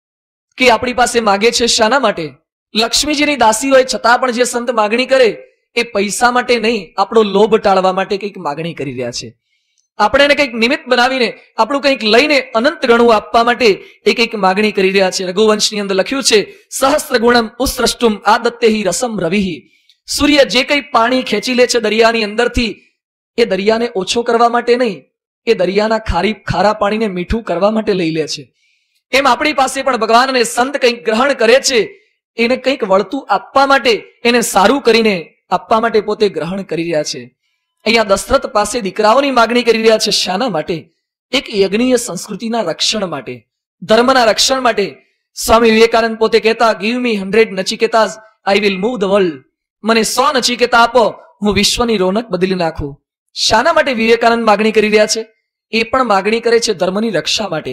Speaker 1: કે આપણી પાસે માગે છે શાના માટે? લક્ષ્મીજીની દાસી હોય છતાં પણ જે સંત માગણી કરે એ પૈસા માટે નહીં, આપણો લોભ ટાળવા માટે કંઈક માગણી કરી રહ્યા છે. આપણે એને કંઈક નિમિત્ત બનાવીને, આપણું કંઈક લઈને અનંત ગણું આપવા માટે એ કંઈક માગણી કરી રહ્યા છે. રઘુવંશની અંદર લખ્યું છે, સહસ્ત્ર ગુણમ ઉત્સૃષ્ટુમ આદત્તેહિ રસમ રવિહિ. સૂર્ય જે કંઈ પાણી ખેંચી લે છે દરિયાની અંદરથી, એ દરિયાને ઓછો કરવા માટે નહીં, એ દરિયાના ખારી ખારા પાણીને મીઠું કરવા માટે લઈ લે છે. એમ આપણી પાસે પણ ભગવાન અને સંત કંઈક ગ્રહણ કરે છે, એને કંઈક વળતું આપવા માટે, એને સારું કરીને આપવા માટે પોતે ગ્રહણ કરી રહ્યા છે. અહીંયા દશરથ પાસે દીકરાઓની માગણી કરી રહ્યા છે. શાના માટે? એક યજ્ઞીય સંસ્કૃતિના રક્ષણ માટે, ધર્મના રક્ષણ માટે. સ્વામી વિવેકાનંદ પોતે કહેતા, give me hundred Nachiketas, I will move the world. મને સો નચિકેતા આપો, હું વિશ્વની રોનક બદલી નાખું. શાના માટે વિવેકાનંદ માગણી કરી રહ્યા છે? એ પણ માગણી કરે છે ધર્મની રક્ષા માટે.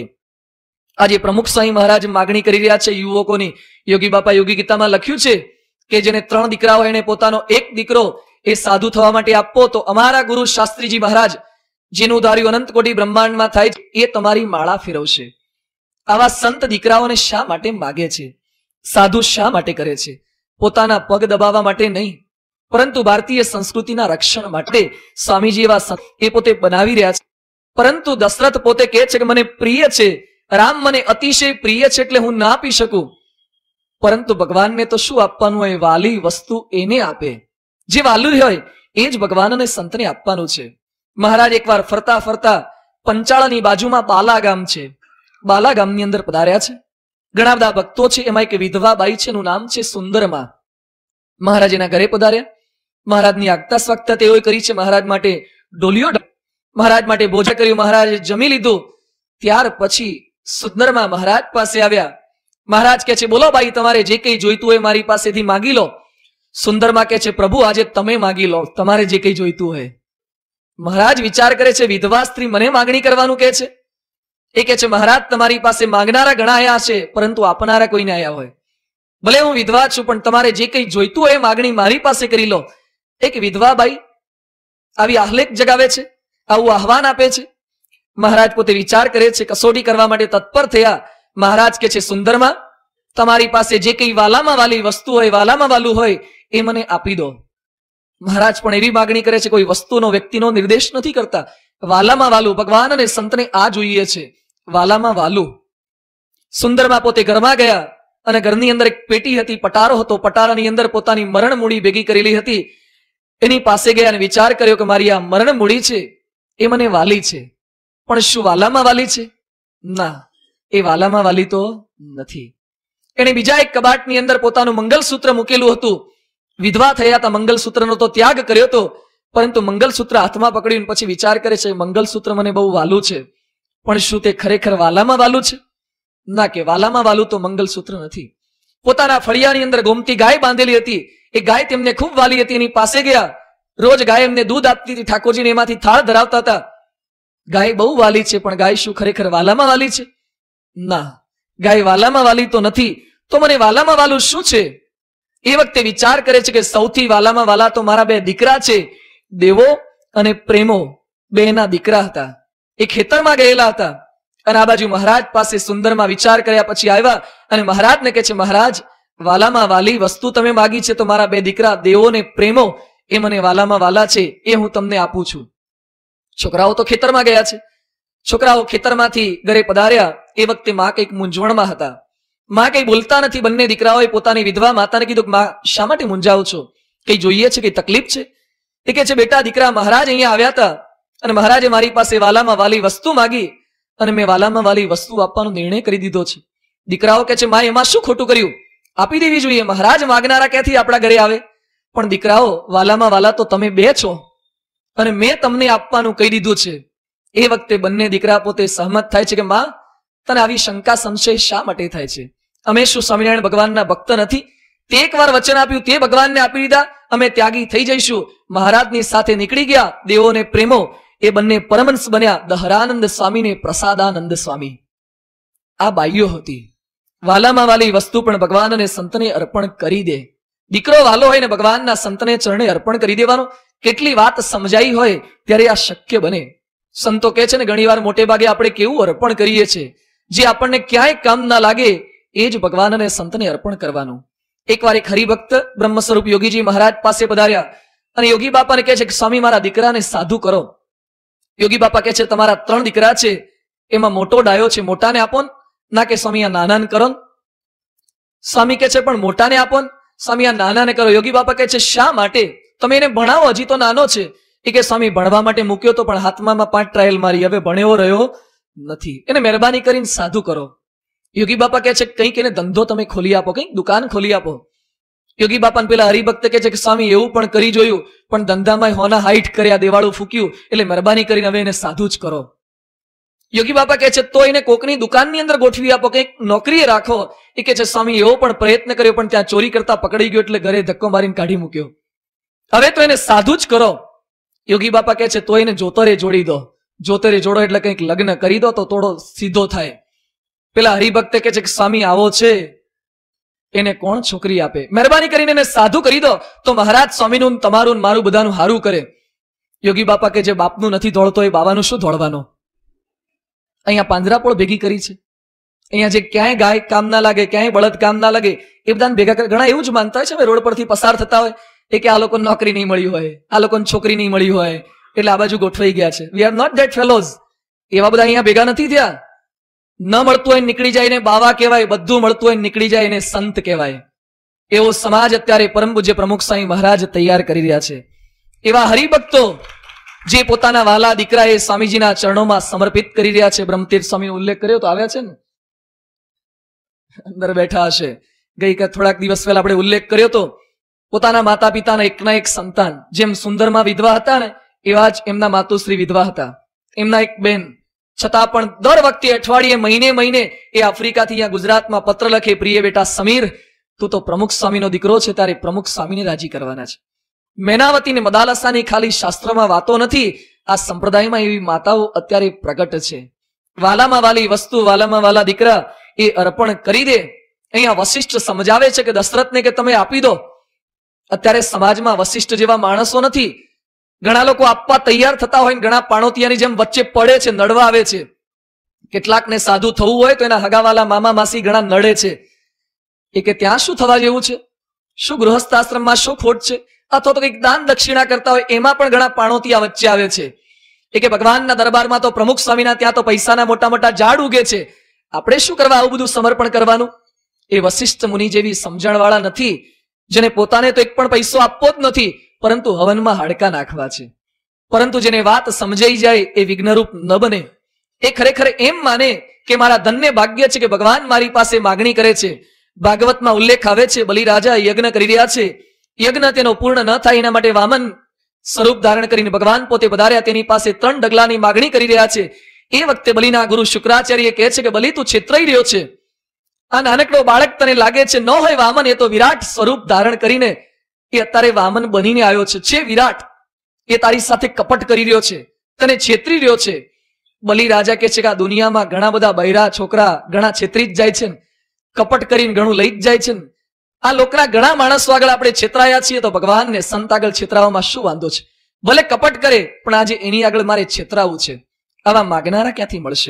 Speaker 1: આજે પ્રમુખ સ્વામી મહારાજ માગણી કરી રહ્યા છે યુવકોની. યોગી બાપા યોગી ગીતામાં લખ્યું છે કે જેને ત્રણ દીકરા હોય એને પોતાનો એક દીકરો એ સાધુ થવા માટે આપો, તો અમારા ગુરુ શાસ્ત્રીજી મહારાજ જેનું ધાર્યું અનંત કોટી બ્રહ્માંડમાં થાય છે એ તમારી માળા ફેરવશે. આવા સંત દીકરાઓને શા માટે માગે છે? સાધુ શા માટે કરે છે? પોતાના પગ દબાવવા માટે નહીં, પરંતુ ભારતીય સંસ્કૃતિના રક્ષણ માટે. સ્વામીજી એવા સંત એ પોતે બનાવી રહ્યા છે. પરંતુ દશરથ પોતે કહે છે કે મને પ્રિય છે, રામ મને અતિશય પ્રિય છે એટલે હું ના આપી શકું. પરંતુ ભગવાનને તો શું આપવાનું હોય? વાલી વસ્તુ એને આપે. જે વાલું હોય એ જ ભગવાન અને સંતને આપવાનું છે. મહારાજ એકવાર ફરતા ફરતા પંચાળાની બાજુમાં બાલા ગામ છે, બાલા ગામની અંદર પધાર્યા છે. ઘણા બધા ભક્તો છે, એમાં એક વિધવા બાઈ છે, એનું નામ છે સુંદરમાં. મહારાજ એના ઘરે પધાર્યા. મહારાજની આગતા સ્વાગતા તેઓએ કરી છે. મહારાજ માટે ડોલિયો, મહારાજ માટે ભોજન કર્યું, મહારાજે જમી લીધું. ત્યાર પછી સુંદરમાં મહારાજ પાસે આવ્યા. મહારાજ કહે છે, બોલો બાઈ, તમારે જે કંઈ જોઈતું હોય મારી પાસેથી માગી લો. સુંદરમાં કહે છે, પ્રભુ આજે તમે માગી લો, તમારે જે કંઈ જોઈતું હોય. મહારાજ વિચાર કરે છે, વિધવા સ્ત્રી મને માગણી કરવાનું કહે છે. એ કે છે મહારાજ તમારી પાસે માંગનારા ઘણા આયા છે, પરંતુ આપનારા કોઈને આયા હોય. ભલે હું વિધવા છું, પણ તમારે જે કંઈ જોઈતું હોય માગણી મારી પાસે કરી લો. એક વિધવા બાઈ આવી આહલેખ જગાવે છે, આવું આહવાન આપે છે. મહારાજ પોતે વિચાર કરે છે, કસોટી કરવા માટે તત્પર થયા. મહારાજ કે છે સુંદરમાં, તમારી પાસે જે કંઈ વાલામાં વાલી વસ્તુ હોય, વાલામાં વાલું હોય એ મને આપી દો. મહારાજ પણ એવી માગણી કરે છે, કોઈ વસ્તુનો વ્યક્તિનો નિર્દેશ નથી કરતા. વાલામાં વાલું, ભગવાન અને સંતને આ જોઈએ છે, વાલામાં વાલું. સુંદરમાં પોતે ઘરમાં ગયા અને ઘરની અંદર એક પેટી હતી, પટારો હતો. પટારાની અંદર પોતાની મરણ મૂડી ભેગી કરેલી હતી. એની પાસે ગયા અને વિચાર કર્યો કે મારી આ મરણ મૂડી છે એ મને વાલી છે, પણ શું વાલામાં વાલી છે? ના, એ વાલામાં વાલી તો નથી. એને બીજા એક કબાટની અંદર પોતાનું મંગલસૂત્ર મૂકેલું હતું. વિધવા થયા હતા, મંગલસૂત્રનો તો ત્યાગ કર્યો હતો, પરંતુ મંગલસૂત્ર હાથમાં પકડ્યું પછી વિચાર કરે છે મંગલસૂત્ર મને બહુ વાલું છે, પણ શું તે ખરેખર વાલામાં વાલું છે? ના, કે વાલામાં વાલું તો મંગલસૂત્ર નથી. પોતાના ફળિયાની અંદર ગોમતી ગાય બાંધેલી હતી. એ ગાય તેમને ખૂબ વાલી હતી. એની પાસે ગયા. રોજ ગાય એમને દૂધ આપતી હતી. ઠાકોરજીને એમાંથી થાળ ધરાવતા હતા. ગાય બહુ વાલી છે, પણ ગાય શું ખરેખર વાલામાં વાલી છે? ના, ગાય વાલામાં વાલી તો નથી. તો મને વાલામાં વાલું શું છે? એ વખતે વિચાર કરે છે કે સૌથી વાલામાં વાલા તો મારા બે દીકરા છે. દેવો અને પ્રેમો બે ના દીકરા હતા. એ ખેતરમાં ગયેલા હતા અને આ બાજુ મહારાજ પાસે સુંદરમાં વિચાર કર્યા પછી આવ્યા અને મહારાજને કહે છે મહારાજ, વાલામાં વાલી વસ્તુ તમે માગી છે તો મારા બે દીકરા દેવો ને પ્રેમો એ મને વાલામાં વાલા છે, એ હું તમને આપું છું. છોકરાઓ તો ખેતરમાં ગયા છે. છોકરાઓ ખેતરમાંથી ઘરે પધાર્યા. એ વખતે માં કંઈક મૂંઝવણમાં હતા. માં કઈ બોલતા નથી. બંને દીકરાઓએ પોતાની વિધવા માતાને કીધું, માં શા માટે મૂંઝાવ છો? કઈ જોઈએ છે? કઈ તકલીફ છે? એ કે છે બેટા દીકરા, મહારાજ અહીંયા આવ્યા હતા અને મહારાજે મારી પાસે વાલામાં વાલી વસ્તુ માગી અને મેં વાલામાં વાલી વસ્તુ આપવાનો નિર્ણય કરી દીધો છે. દીકરાઓ કે છે માં એમાં શું ખોટું કર્યું? આપી દેવી જોઈએ. મહારાજ માગનારા ક્યાંથી આપણા ઘરે આવે? પણ દીકરાઓ, વાલામાં વાલા તો તમે બે છો અને મેં તમને આપવાનું કહી દીધું છે. એ વખતે બંને દીકરા પોતે સહમત થાય છે કે માં, તને આવી શંકા સંશય શા માટે થાય છે? અમે શું સ્વામિનારાયણ ભગવાનના ભક્ત નથી? તે એકવાર વચન આપ્યું તે ભગવાનને આપી દીધા. અમે ત્યાગી થઈ જઈશું. મહારાજની સાથે નીકળી ગયા. દેવોને પ્રેમો એ બંને પરમહંસ બન્યા. દહરાનંદ સ્વામી ને પ્રસાદાનંદ સ્વામી. આ બાઈઓ હતી. વાલામાં વાલી વસ્તુ પણ ભગવાન અને સંતને અર્પણ કરી દે. દીકરો વાલો હોય ને ભગવાનના સંતને ચરણે અર્પણ કરી દેવાનો. કેટલી વાત સમજાઈ હોય ત્યારે આ શક્ય બને. સંતો કહે છે ને ઘણી વાર મોટે ભાગે આપણે કેવું અર્પણ કરીએ છીએ, જે આપણને ક્યાંય કામ ના લાગે એ જ ભગવાન અને સંતને અર્પણ કરવાનું. એકવાર એક હરિભક્ત બ્રહ્મ સ્વરૂપ યોગીજી મહારાજ પાસે પધાર્યા અને યોગી બાપાને કહે છે કે સ્વામી, મારા દીકરાને સાધુ કરો. યોગી બાપા કહે છે તમારા ત્રણ દીકરા છે, એમાં મોટો ડાયો છે, મોટાને આપો. ના કે સ્વામી આ નાનાને કરો. સ્વામી કહે છે પણ મોટાને આપો. સ્વામી આ નાનાને કરો. યોગી બાપા કહે છે શા માટે? તમે એને ભણાવો, હજી તો નાનો છે. એ કે સ્વામી ભણવા માટે મૂક્યો તો પણ હાથમાં પાંચ ટ્રાયલ મારી, હવે ભણ્યો રહ્યો નથી, એને મહેરબાની કરીને સાધુ કરો. યોગી બાપા કહે છે કંઈક એને ધંધો તમે ખોલી આપો, કંઈક દુકાન ખોલી આપો. યોગી બાપાને પેલા હરિભક્ત કહે છે કે સ્વામી એવું પણ કરી જોયું, પણ ધંધામાં હોના હાઈટ કર્યા, દેવાળું ફૂક્યું, એટલે મહેરબાની કરીને હવે એને સાધુ જ કરો. યોગી બાપા કહે છે તો એને કોકની દુકાનની અંદર ગોઠવી આપો, કંઈક નોકરીએ રાખો. એ કહે છે સ્વામી એવો પણ પ્રયત્ન કર્યો, પણ ત્યાં ચોરી કરતા પકડી ગયો એટલે ઘરે ધક્કો મારીને કાઢી મૂક્યો. હવે તો એને સાધુ જ કરો. યોગી બાપા કહે છે તો એને જોતરે જોડી દો. જોતરે જોડો એટલે કંઈક લગ્ન કરી દો તો થોડો સીધો થાય. પેલા હરિભક્ત કહે છે કે સ્વામી આવો છે, એને કોણ છોકરી આપે? મહેરબાની કરીને એને સાધુ કરી દો તો મહારાજ સ્વામીનું તમારું મારું બધાનું હારું કરે. યોગી બાપા કે જે બાપનું નથી દોડતો એ બાવાનું શું દોડવાનો? અહીંયા પાંજરાપોળ ભેગી કરી છે. અહીંયા જે ક્યાંય ગાય કામ ના લાગે, ક્યાંય બળદ કામ ના લાગે, એ બધાને ભેગા કરે. ઘણા એવું જ માનતા હોય છે રોડ પરથી પસાર થતા હોય એ કે આ લોકોને નોકરી નહીં મળી હોય, આ લોકોને છોકરી નહીં મળી હોય એટલે આ બાજુ ગોઠવાઈ ગયા છે. We are not that fellows. એવા બધા અહીંયા ભેગા નથી થયા. ન મળતું હોય નીકળી જાય ને બાવા કહેવાય, બધું મળતું હોય નીકળી જાય ને સંત કહેવાય. એવો સમાજ અત્યારે પરમ પૂજ્ય પ્રમુખ સ્વામી મહારાજ તૈયાર કરી રહ્યા છે. એવા હરિભક્તો જે પોતાના વાલા દીકરા એ સ્વામીજીના ચરણોમાં સમર્પિત કરી રહ્યા છે. બ્રહ્મતીર્થ સ્વામીનો ઉલ્લેખ કર્યો તો આવ્યા છે ને, અંદર બેઠા હશે. ગઈ થોડાક દિવસ પહેલા આપણે ઉલ્લેખ કર્યો તો પોતાના માતા પિતાના એકના એક સંતાન, જેમ સુંદરમાં વિધવા હતા ને એવા જ એમના માતુશ્રી વિધવા હતા. એમના એક બેન, છતાં પણ દર વખતે અઠવાડિયે મહિને મહિને એ આફ્રિકાથી અહીંયા ગુજરાતમાં પત્ર લખે, પ્રિય બેટા સમીર, તું તો પ્રમુખ સ્વામીનો દીકરો છે, તારે પ્રમુખ સ્વામીને રાજી કરવાના છે. મેનાવતી ને મદાલસાની ખાલી શાસ્ત્રમાં વાતો નથી, આ સંપ્રદાયમાં એવી માતાઓ અત્યારે પ્રગટ છે. વાલામાં વાલી વસ્તુ, વાલામાં વાલા દીકરા એ અર્પણ કરી દે. અહીંયા વશિષ્ઠ સમજાવે છે કે દશરથને કે તમે આપી દો. અત્યારે સમાજમાં વશિષ્ઠ જેવા માણસો નથી. ઘણા લોકો આપવા તૈયાર થતા હોય, ઘણા પાણોતિયાની જેમ વચ્ચે પડે છે, નડવા આવે છે. કેટલાકને સાધુ થવું હોય તો એના હગાવાલા મામા માસી ઘણા નડે છે. એ કે ત્યાં શું થવા જેવું છે, શું ગૃહસ્થાશ્રમમાં શું ખોટ છે, અથવા તો કંઈક દાન દક્ષિણા કરતા હોય એમાં પણ ઘણા પાણોતિયા વચ્ચે આવે છે. એ કે ભગવાનના દરબારમાં તો પ્રમુખ સ્વામીના ત્યાં તો પૈસાના મોટા મોટા ઝાડ ઉગે છે, આપણે શું કરવા આવું બધું સમર્પણ કરવાનું. એ વશિષ્ઠ મુનિ જેવી સમજણ વાળા નથી, જેને પોતાને તો એક પણ પૈસો આપવો જ નથી, પરંતુ હવનમાં હાડકા નાખવા છે. પરંતુ જેને વાત સમજાઈ જાય એ વિઘ્નરૂપ ન બને. એ ખરેખર એમ માને કે મારા ધન્ય ભાગ્ય છે કે ભગવાન મારી પાસે માગણી કરે છે. ભાગવતમાં ઉલ્લેખ આવે છે, બલિરાજા યજ્ઞ કરી રહ્યા છે, યજ્ઞ તેનો પૂર્ણ ન થાય એના માટે વામન સ્વરૂપ ધારણ કરીને ભગવાન પોતે પધાર્યા, તેની પાસે ત્રણ ડગલાની માગણી કરી રહ્યા છે. એ વખતે બલિના ગુરુ શુક્રાચાર્ય કહે છે કે બલિ તું છેતરાઈ રહ્યો છે, આ નાનકડો બાળક તને લાગે છે ન હોય વામન, એ તો વિરાટ સ્વરૂપ ધારણ કરીને એ અત્યારે વામન બનીને આવ્યો છે, છે વિરાટ. એ તારી સાથે કપટ કરી રહ્યો છે, તને છેતરી રહ્યો છે. બલિ રાજા કહે છે કે આ દુનિયામાં ઘણા બધા બૈરા છોકરા ઘણા છેતરી જ જાય છે, કપટ કરીને ઘણું લઈ જ જાય છે. આ લોકના ઘણા માણસો આગળ આપણે છેતરાયા છીએ, તો ભગવાનને સંત આગળ છેતરાવામાં શું વાંધો છે? ભલે કપટ કરે પણ આજે એની આગળ મારે છેતરાવું છે. આવા માગનારા ક્યાંથી મળશે?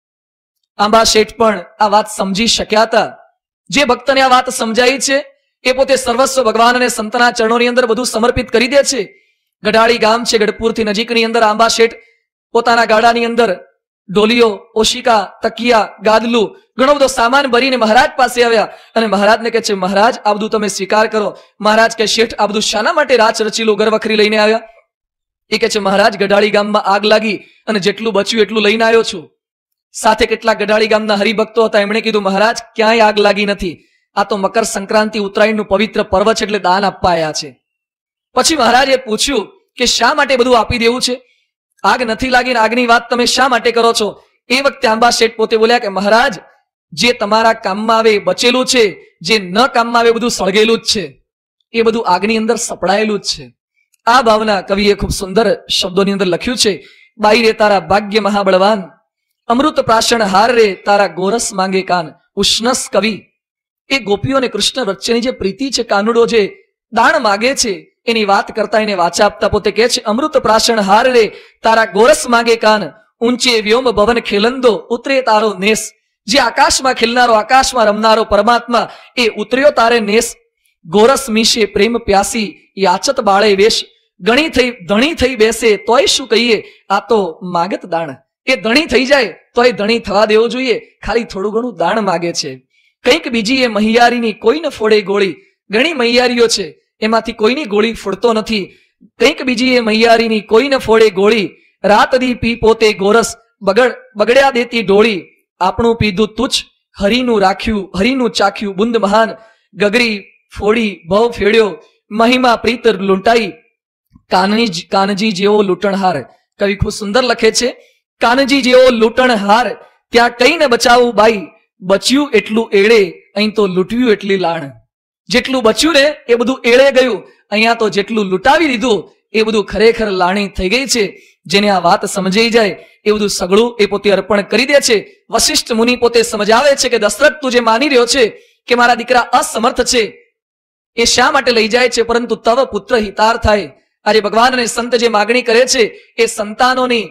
Speaker 1: આંબા શેઠ પણ આ વાત સમજી શક્યા હતા. જે ભક્તને આ વાત સમજાઈ છે એ પોતે સર્વસ્વ ભગવાન અને સંતના ચરણોની અંદર બધું સમર્પિત કરી દે છે. ગઢાળી ગામ છે ગઢપુરથી નજીકની અંદર. આંબા શેઠ પોતાના ગાડાની અંદર ડોલીઓ, ઓશિકા, તકિયા, ગાદલું ઘણો બધો સામાન ભરીને મહારાજ પાસે આવ્યા અને મહારાજને કહે છે, મહારાજ આ બધું તમે સ્વીકાર કરો. મહારાજ કે શેઠ આ બધું શાના માટે રાચ રચીલું ઘર વખરી લઈને આવ્યા? એ કહે છે, મહારાજ ગઢાળી ગામમાં આગ લાગી અને જેટલું બચ્યું એટલું લઈને આવ્યો છું. સાથે કેટલાક ગઢાળી ગામના હરિભક્તો હતા, એમણે કીધું મહારાજ ક્યાંય આગ લાગી નથી, આ તો મકર સંક્રાંતિ ઉત્તરાયણનું પવિત્ર પર્વ છે એટલે દાન આપવા આવ્યા છે. પછી મહારાજે પૂછ્યું કે શા માટે બધું આપી દેવું છે? આગ નથી લાગી, આગની વાત તમે શા માટે કરો છો? એ વખતે આંબા શેઠ પોતે બોલ્યા કે મહારાજ જે તમારા કામમાં આવે બચેલું છે, જે ન કામમાં આવે બધું સળગેલું જ છે, એ બધું આગની અંદર સપડાયેલું જ છે. આ ભાવના કવિએ ખૂબ સુંદર શબ્દોની અંદર લખ્યું છે. બાઈ રે તારા ભાગ્ય મહાબળવાન, અમૃત પ્રાશન હાર રે તારા ગોરસ માંગે કાન. ઉષ્ણસ કવિ એ ગોપીઓ અને કૃષ્ણ વચ્ચેની જે પ્રીતિ છે, કાનુડો જે દાણ માગે છે એની વાત કરતા એને વાચા આપતા પોતે કહે છે, અમૃત પ્રાશન હાર રે તારા ગોરસ માંગે કાન, ઊંચે વ્યોમ ભવન ખેલંદો ઉતરે તારો નેસ. જે આકાશમાં ખેલનારો, આકાશમાં રમનારો પરમાત્મા એ ઉતર્યો તારે નેસ. ગોરસ મીશે પ્રેમ પ્યાસી યાચત બાળે વેશ, ગણી થઈ ધણી થઈ બેસે તોય શું કહીએ આ તો માગત દાણ. એ ધણી થઈ જાય તો એ ધણી થવા દેવો જોઈએ, ખાલી થોડું ઘણું દાણ માગે છે. કંઈક બીજી એ મહિયારીની કોઈ ન ફોડે ગોળી. ઘણી મહિયારીઓ છે એમાંથી કોઈની ગોળી ફોડતો નથી. કંઈક બીજી એ મહિયારીની કોઈ ન ફોડે ગોળી, રાત દી પી પોતે ગોરસ બગડ બગડ્યા દેતી ઢોળી. આપણું પીધું તુચ્છ હરિનું રાખ્યું, હરિનું ચાખ્યું બુંદ મહાન, ગગરી ફોડી ભવ ફેડ્યો મહિમા પ્રીત લૂંટાઈ. કાનજી કાનજી જેવો લૂંટણહાર. કવિ ખૂબ સુંદર લખે છે, કાનજી જેવો લૂંટણહાર ત્યાં કઈ ને બચાવું બાઈ, બચ્યું એટલું એળે અહીં તો લૂંટ્યું એટલી લાણ. જેટલું બચ્યું ને એ બધું એળે ગયું, અહીંયા તો જેટલું લૂંટાવી દીધું એ બધું ખરેખર લાણી થઈ ગઈ છે. જેને આ વાત સમજાઈ જાય એ બધું સગળું એ પોતે અર્પણ કરી દે છે. વશિષ્ઠ મુનિ પોતે સમજાવે છે કે દશરથ તું જે માની રહ્યો છે કે મારા દીકરા અસમર્થ છે એ શા માટે લઈ જાય છે, પરંતુ તવ પુત્ર હિતાર થાય. આજે ભગવાન અને સંત જે માગણી કરે છે એ સંતાનોની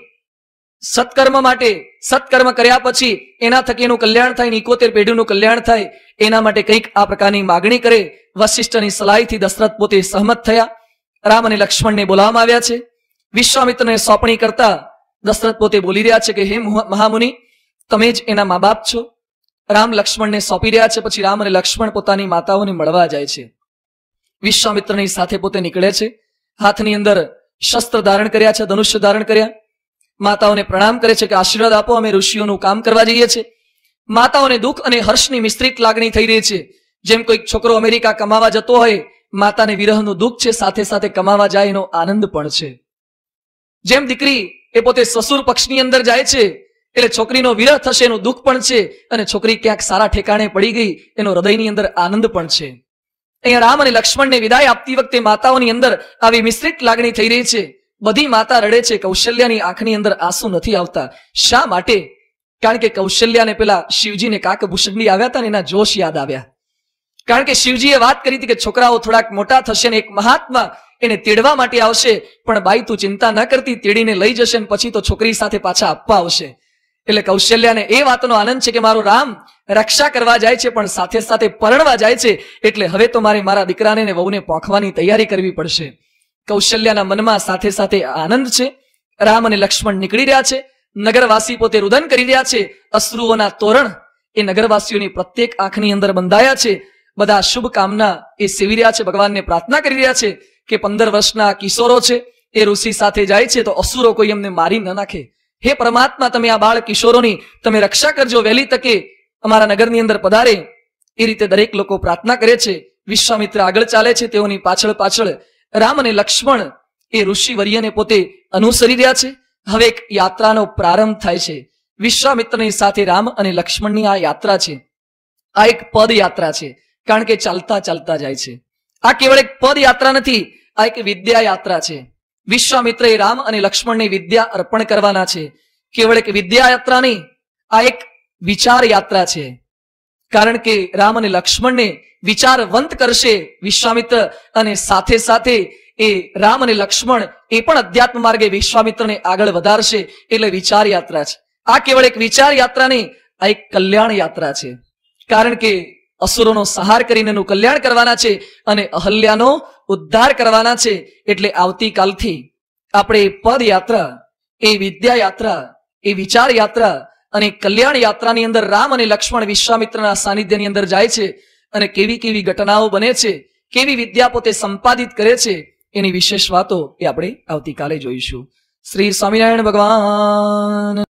Speaker 1: સત્કર્મ માટે, સત્કર્મ કર્યા પછી એના થકી એનું કલ્યાણ થાય, ઇકોતેર પેઢીનું કલ્યાણ થાય, એના માટે કંઈક આ પ્રકારની માગણી કરે. વશિષ્ઠની સલાહથી દશરથ પોતે સહમત થયા. રામ અને લક્ષ્મણને બોલાવવામાં આવ્યા છે. વિશ્વામિત્રને સોંપણી કરતા દશરથ પોતે બોલી રહ્યા છે કે હે મહામુનિ તમે જ એના મા બાપ છો. રામ લક્ષ્મણને સોંપી રહ્યા છે. પછી રામ અને લક્ષ્મણ પોતાની માતાઓને મળવા જાય છે. વિશ્વામિત્રની સાથે પોતે નીકળે છે. હાથની અંદર શસ્ત્ર ધારણ કર્યા છે, ધનુષ્ય ધારણ કર્યા. માતાઓને પ્રણામ કરે છે કે આશીર્વાદ આપો, અમે ઋષિઓનું કામ કરવા જઈએ છીએ. માતાઓને દુઃખ અને હર્ષની મિશ્રિત લાગણી થઈ રહી છે. જેમ કોઈક છોકરો અમેરિકા કમાવા જતો હોય, માતાને વિરહનું દુઃખ છે, સાથે સાથે કમાવા જાય એનો આનંદ પણ છે. જેમ દીકરી એ પોતે સસુર પક્ષની અંદર જાય છે એટલે છોકરીનો વિરહ થશે એનું દુઃખ પણ છે, અને છોકરી ક્યાંક સારા ઠેકાણે પડી ગઈ એનો હૃદયની અંદર આનંદ પણ છે. અહીંયા રામ અને લક્ષ્મણને વિદાય આપતી વખતે માતાઓની અંદર આવી મિશ્રિત લાગણી થઈ રહી છે. બધી માતા રડે છે. કૌશલ્યાની આંખની અંદર આંસુ નથી આવતા. શા માટે? કારણ કે કૌશલ્યાને પેલા શિવજીને કાકભૂષણની આવ્યા હતા ને એના જોશ યાદ આવ્યા. કારણ કે શિવજીએ વાત કરી હતી કે છોકરાઓ થોડાક મોટા થશે ને એક મહાત્મા એને તેડવા માટે આવશે, પણ બાઈ તું ચિંતા ન કરતી, તેડીને લઈ જશે ને પછી તો છોકરી સાથે પાછા આપવા આવશે. એટલે કૌશલ્યાને એ વાતનો આનંદ છે કે મારો રામ રક્ષા કરવા જાય છે પણ સાથે સાથે પરણવા જાય છે, એટલે હવે તો મારે મારા દીકરાને ને વહુને પોખવાની તૈયારી કરવી પડશે. કૌશલ્યાના મનમાં સાથે સાથે આનંદ છે. રામ અને લક્ષ્મણ નીકળી રહ્યા છે. નગરવાસી પોતે રુદન કરી રહ્યા છે. અશ્રુઓના તોરણ એ નગરવાસીઓની પ્રત્યેક આંખની અંદર બંધાયા છે. બધા શુભ કામના એ સેવી રહ્યા છે, ભગવાનને પ્રાર્થના કરી રહ્યા છે કે પંદર વર્ષના કિશોરો છે એ ઋષિ સાથે જાય છે તો અસુરો કોઈ એમને મારી ન નાખે. હે પરમાત્મા, તમે આ બાળ કિશોરોની તમે રક્ષા કરજો, વહેલી તકે અમારા નગરની અંદર પધારે. એ રીતે દરેક લોકો પ્રાર્થના કરે છે. વિશ્વામિત્ર આગળ ચાલે છે, તેઓની પાછળ પાછળ રામ અને લક્ષ્મણ એ ઋષિ વર્યને પોતે અનુસરી રહ્યા છે. હવે એક યાત્રાનો પ્રારંભ થાય છે. વિશ્વામિત્રની સાથે રામ અને લક્ષ્મણની આ યાત્રા છે. આ એક પદ યાત્રા છે, કારણ કે ચાલતા ચાલતા જાય છે. આ કેવળ એક પદ યાત્રા નથી, આ એક વિદ્યા યાત્રા છે. વિશ્વામિત્રએ રામ અને લક્ષ્મણને વિદ્યા અર્પણ કરવાના છે. કેવળ એક વિદ્યા યાત્રા નહીં, આ એક વિચાર યાત્રા છે. કારણ કે રામ અને લક્ષ્મણને વિચારવંત કરશે વિશ્વામિત્ર, અને સાથે સાથે એ રામ અને લક્ષ્મણ એ પણ અધ્યાત્મ માર્ગે વિશ્વામિત્રને આગળ વધારશે. એટલે વિચાર યાત્રા છે. આ કેવળ એક વિચાર યાત્રા નહીં, આ એક કલ્યાણ યાત્રા છે. કારણ કે અસુરોનો સંહાર કરીને એનું કલ્યાણ કરવાના છે અને અહલ્યાનો ઉદ્ધાર કરવાના છે. એટલે આવતીકાલથી આપણે એ પદ યાત્રા, એ વિદ્યા યાત્રા, એ વિચાર યાત્રા અને કલ્યાણ યાત્રાની અંદર રામ અને લક્ષ્મણ વિશ્વામિત્રના સાનિધ્યની અંદર જાય છે અને કેવી કેવી ઘટનાઓ બને છે, કેવી વિદ્યા પોતે સંપાદિત કરે છે, એની વિશેષ વાતો એ આપણે આવતીકાલે જોઈશું. શ્રી સ્વામિનારાયણ ભગવાન.